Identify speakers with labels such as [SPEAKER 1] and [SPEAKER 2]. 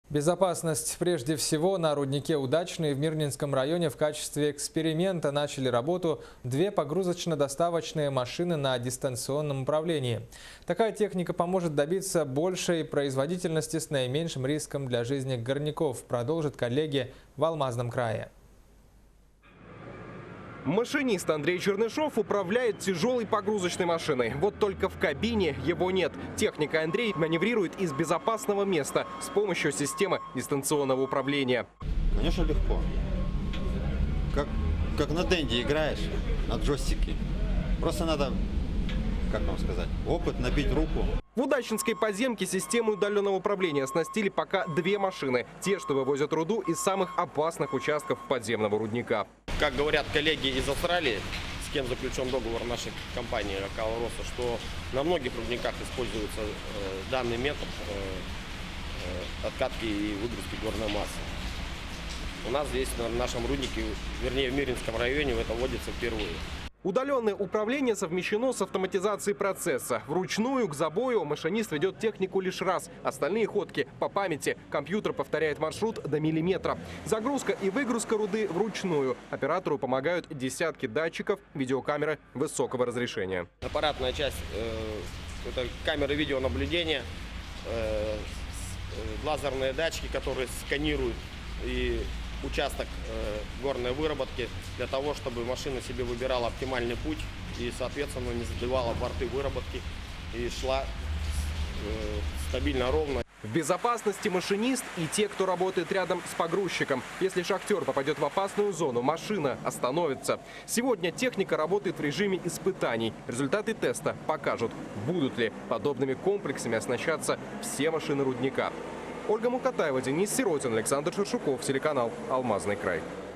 [SPEAKER 1] Безопасность прежде всего. На руднике Удачный в Мирнинском районе в качестве эксперимента начали работу две погрузочно-доставочные машины на дистанционном управлении. Такая техника поможет добиться большей производительности с наименьшим риском для жизни горняков, продолжат коллеги в Алмазном крае.
[SPEAKER 2] Машинист Андрей Чернышов управляет тяжелой погрузочной машиной. Вот только в кабине его нет. Техника Андрей маневрирует из безопасного места с помощью системы дистанционного управления.
[SPEAKER 3] Конечно, легко. Как на денде играешь, на джойстике. Просто надо, как вам сказать, опыт, набить руку.
[SPEAKER 2] В Удачинской подземке систему удаленного управления оснастили пока две машины. Те, что вывозят руду из самых опасных участков подземного рудника.
[SPEAKER 4] Как говорят коллеги из Австралии, с кем заключен договор нашей компании «Акала-Росса», что на многих рудниках используется данный метод откатки и выгрузки горной массы. У нас здесь, на нашем руднике, вернее в Мирнинском районе, это вводится впервые.
[SPEAKER 2] Удаленное управление совмещено с автоматизацией процесса. Вручную к забою машинист ведет технику лишь раз. Остальные ходки по памяти. Компьютер повторяет маршрут до миллиметра. Загрузка и выгрузка руды вручную. Оператору помогают десятки датчиков, видеокамеры высокого разрешения.
[SPEAKER 4] Аппаратная часть – это камеры видеонаблюдения, лазерные датчики, которые сканируют и участок горной выработки для того, чтобы машина себе выбирала оптимальный путь и, соответственно, не задевала борты выработки и шла стабильно, ровно.
[SPEAKER 2] В безопасности машинист и те, кто работает рядом с погрузчиком. Если шахтер попадет в опасную зону, машина остановится. Сегодня техника работает в режиме испытаний. Результаты теста покажут, будут ли подобными комплексами оснащаться все машины рудника. Ольга Мукатаева, Денис Сиротин, Александр Шершуков, телеканал «Алмазный край».